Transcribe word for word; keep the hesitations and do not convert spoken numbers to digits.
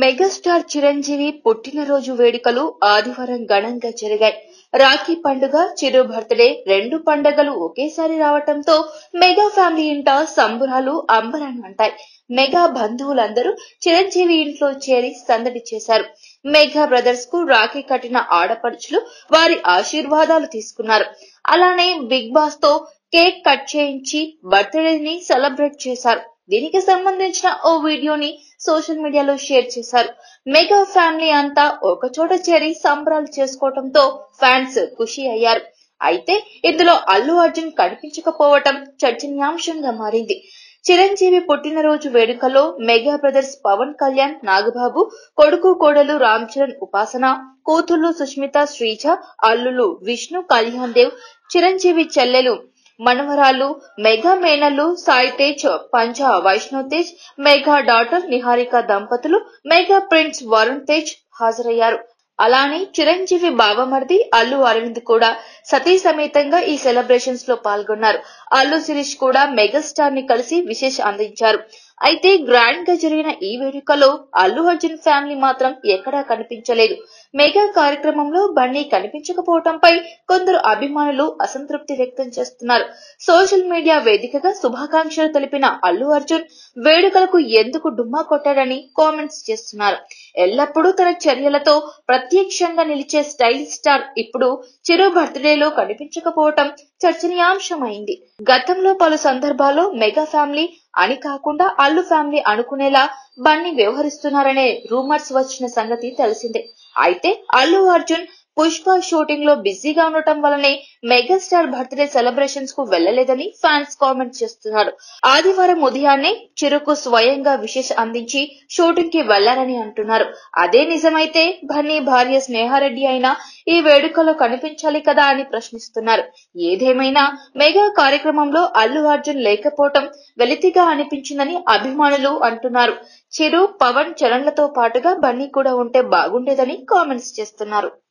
Megastar Chiranjeevi పుట్టినరోజు వేడుకలు ఆదివారం ఘనంగా జరిగాయి. రాఖీ పండుగ, చిరు బర్త్డే రెండు పండుగలు ఒకేసారి రావటంతో మెగా ఫ్యామిలీ ఇంట సంబురాలు అంబరాన్నంటాయి. మెగా బంధువులందరూ చిరంజీవి ఇంట్లో చేరి సందడి చేశారు. మెగా బ్రదర్స్ కు రాఖీ కట్టిన ఆడపడుచులు వారి ఆశీర్వాదాలు తీసుకున్నారు. అలానే బిగ్ బాస్ తో కేక్ కట్ చేయించి బర్త్డేని సెలబ్రేట్ చేశారు. దీనికి సంబంధించిన ఓ వీడియోని సోషల్ మీడియాలో షేర్ చేశారు. మెగా ఫ్యామిలీ అంతా ఒక చోట చేరి సంబరాలు చేసుకోవడంతో ఫ్యాన్స్ ఖుషి అయ్యారు. అయితే ఇందులో అల్లు అర్జున్ కనిపించకపోవటం చర్చనీయాంశంగా మారింది. చిరంజీవి పుట్టినరోజు వేడుకలో మెగా బ్రదర్స్ పవన్ కళ్యాణ్, నాగబాబు, కొడుకు కోడలు రామ్ చరణ్, ఉపాసన, కూతుళ్లు సుష్మిత, శ్రీజ, అల్లులు విష్ణు, కళ్యాణ్ దేవ్, చిరంజీవి చెల్లెలు మనవరాలు మెగా మేనల్లు సాయి తేజ్, పంజా వైష్ణవ్ తేజ్, మెగా డాటర్ నిహారిక దంపతులు, మెగా ప్రిన్స్ వరుణ్ తేజ్ హాజరయ్యారు. అలానే చిరంజీవి బావమరిది అల్లు అరవింద్ కూడా సతీ సమేతంగా ఈ సెలబ్రేషన్స్ లో పాల్గొన్నారు. అల్లు శిరీష్ కూడా మెగాస్టార్ ని కలిసి విశేష అందించారు. అయితే గ్రాండ్ గా జరిగిన ఈ వేడుకలో అల్లు అర్జున్ ఫ్యామిలీ మాత్రం ఎక్కడా కనిపించలేదు. మెగా కార్యక్రమంలో బన్నీ కనిపించకపోవడంపై కొందరు అభిమానులు అసంతృప్తి వ్యక్తం చేస్తున్నారు. సోషల్ మీడియా వేదికగా శుభాకాంక్షలు తెలిపిన అల్లు అర్జున్ వేడుకలకు ఎందుకు డుమ్మా కొట్టాడని కామెంట్స్ చేస్తున్నారు. ఎల్లప్పుడూ తన చర్యలతో ప్రత్యక్షంగా నిలిచే స్టైల్ స్టార్ ఇప్పుడు చిరు బర్త్డేలో కనిపించకపోవటం చర్చనీయాంశమైంది. గతంలో పలు సందర్భాల్లో మెగా ఫ్యామిలీ అని కాకుండా అల్లు ఫ్యామిలీ అనుకునేలా బన్నీ వ్యవహరిస్తున్నారనే రూమర్స్ వచ్చిన సంగతి తెలిసిందే. అయితే అల్లు అర్జున్ పుష్ప షూటింగ్ లో బిజీగా ఉండటం వల్లనే మెగాస్టార్ బర్త్డే సెలబ్రేషన్స్ కు వెళ్లలేదని ఫ్యాన్స్ కామెంట్ చేస్తున్నారు. ఆదివారం ఉదయాన్నే చిరుకు స్వయంగా విశేష అందించి షూటింగ్ కి వెళ్లారని అంటున్నారు. అదే నిజమైతే బన్నీ భార్య స్నేహారెడ్డి అయినా ఈ వేడుకలో కనిపించాలి కదా అని ప్రశ్నిస్తున్నారు. ఏదేమైనా మెగా కార్యక్రమంలో అల్లు అర్జున్ లేకపోవటం వెలితిగా అనిపించిందని అభిమానులు అంటున్నారు. చిరు, పవన్, చరణ్లతో పాటుగా బన్నీ కూడా ఉంటే బాగుండేదని కామెంట్స్ చేస్తున్నారు.